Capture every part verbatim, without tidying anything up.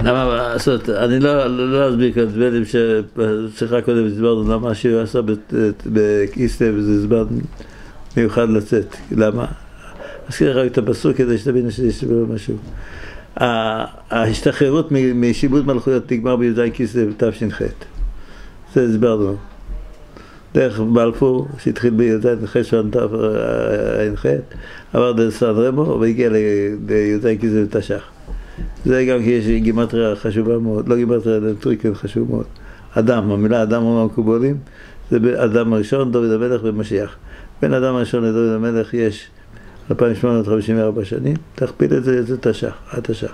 למה, אני לא אסביר כאן, דברים ששיחה קודם הסברנו למה שהוא עשה בכיסלב, זה זמן מיוחד לצאת, למה? אזכיר רק את הפסוק כדי שתבינו שיש משהו. ההשתחררות משיבוד מלכויות נגמר בי"ז כיסלב תש"ח. זה הסברנו. דרך בלפור, שהתחיל בי"ז חשוון תש"ח, עבר דרך סן רמו והגיע לי"ז כיסלב תש"ח. זה גם כי יש גימטריה חשובה מאוד, לא גימטריה, זה טריקן חשוב מאוד. אדם, המילה אדם הוא מהמקובולים, זה אדם הראשון, דוד המלך ומשיח. בין אדם הראשון לדוד המלך יש אלפיים שמונה מאות חמישים וארבע שנים, תכפיל את זה, זה תש"ח, עד תש"ח.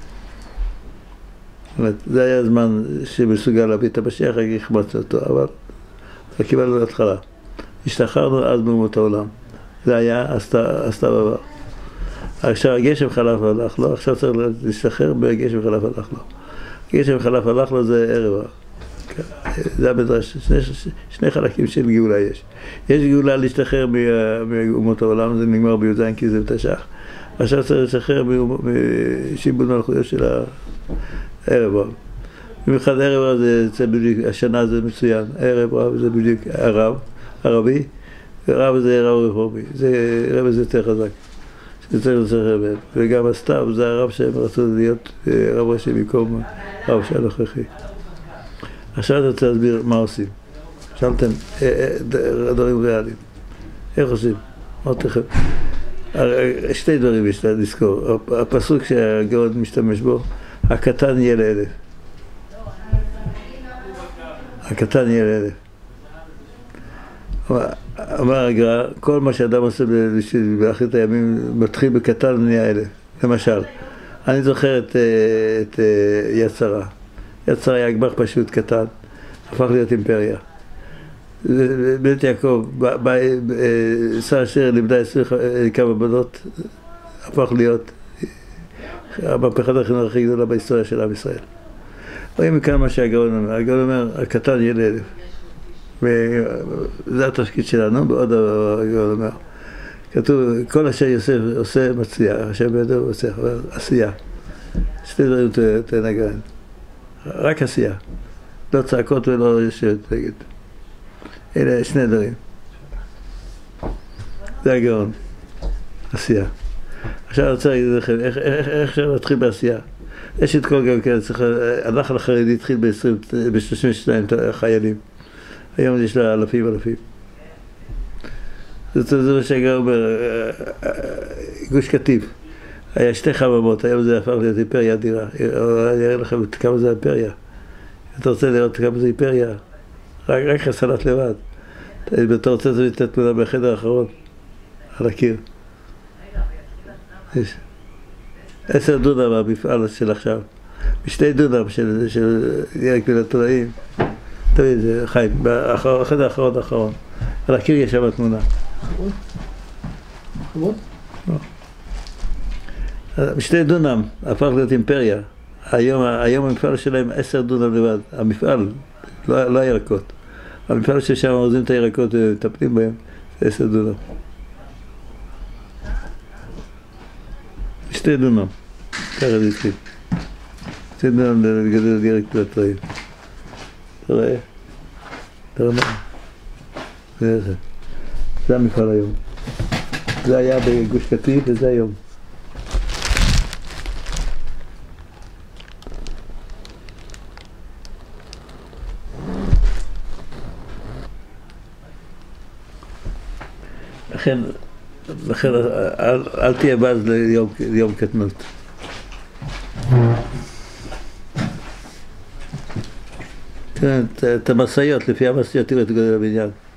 זה היה הזמן שמסוגל להביא את המשיח, רק החמצנו אותו, אבל קיבלנו להתחלה. השתחררנו אז מאומות העולם. זה היה, עשתה בעבר. עכשיו הגשם חלף הלך לו, עכשיו צריך להשתחרר בגשם חלף הלך לו. גשם חלף הלך לו זה ערב. זה המדרש, שני, שני חלקים של גאולה יש. יש גאולה להשתחרר מאומות העולם, זה נגמר בי"ז כי זה תש"ח. עכשיו צריך להשתחרר משיבוד מלכויות של הערב רב. במיוחד ערב רב זה בדיוק, השנה זה מצוין. ערב רב זה בדיוק הרב, ערבי, ורב זה רב רפורמי. זה רב זה יותר חזק. שצריך לצחר בהם. וגם הסתיו זה הרב שהם רצו להיות רב ראשי במקום רב שהנוכחי. עכשיו אני רוצה להסביר מה עושים. שאלתם דברים ריאליים. איך עושים? עוד תכף. שתי דברים יש לזכור. הפסוק שהגאון משתמש בו, הקטן יהיה לאלף. הקטן יהיה לאלף. אמר הגר"א, כל מה שאדם עושה באחרית הימים מתחיל בקטן ונהיה אלף. למשל, אני זוכר את, את יד שרה. יד שרה היה אגמ"ח פשוט קטן, הפך להיות אימפריה. בית יעקב, שר אשר לימדה עשרים כמה בנות, הפך להיות המהפכת החינוך הכי גדולה בהיסטוריה של עם ישראל. רואים מכאן מה שהגאון אומר. הגאון אומר, הקטן יהיה לאלף. וזה התפקיד שלנו, בעוד הגאון אומר. כתוב, כל אשר יוסף עושה מצליח, השם בידו עושה, אבל עשייה. שתי דברים תנגן. רק עשייה. לא צעקות ולא יושבת נגד. אלה שני דברים. זה הגאון. עשייה. עכשיו אני רוצה להגיד לכם, איך, איך, איך אפשר להתחיל בעשייה? יש את כל גם כן, צריך, הנחל החרדי התחיל ב-שלושים ושתיים חיילים. היום יש לה אלפים אלפים. זאת אומרת שהגאון אומר, גוש קטיף. היה שתי חממות, היום זה הפך להיות אימפריה אדירה. אני אראה לכם כמה זה אימפריה. אתה רוצה לראות כמה זה אימפריה? רק, רק הסלט לבד. אתה רוצה להביא את התמונה בחדר האחרון, על הקיר. יש עשר דונם המפעל של עכשיו. בשתי דונם של ירק מן התולעים. תמיד זה חיים, בחדר האחרון האחרון. על הקיר יש שם התמונה. אחרון? אחרון? לא. בשתי דונם הפך להיות אימפריה. היום, היום המפעל שלהם עשר דונם לבד. המפעל, לא, לא הירקות. המפעל ששם עוזים את הירקות ומטפלים בהם, זה עשר דונם. שתי דונם, ככה זה התחיל. שתי דונם לגדל ירק פלטראים. אתה רואה? אתה רואה? זה זה. זה המפעל היום. זה היה בגוש קטיף וזה היום. לכן, לכן אל, אל תהיה בז ליום, ליום קטנות. תראה, את המשאיות, לפי המשאיות תראו את גודל הבניין.